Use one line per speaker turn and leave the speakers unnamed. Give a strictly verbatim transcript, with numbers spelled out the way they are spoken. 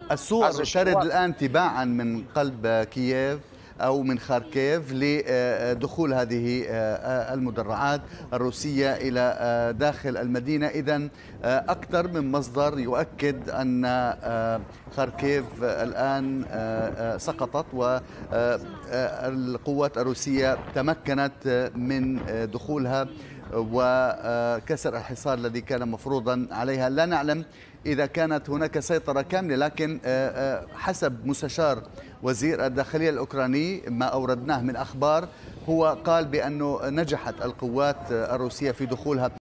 الصور ترد الآن تباعا من قلب كييف أو من خاركيف لدخول هذه المدرعات الروسية إلى داخل المدينة. إذن أكثر من مصدر يؤكد أن خاركيف الآن سقطت والقوات الروسية تمكنت من دخولها وكسر الحصار الذي كان مفروضا عليها. لا نعلم إذا كانت هناك سيطرة كاملة، لكن حسب مستشار وزير الداخلية الأوكراني ما أوردناه من أخبار، هو قال بأنه نجحت القوات الروسية في دخولها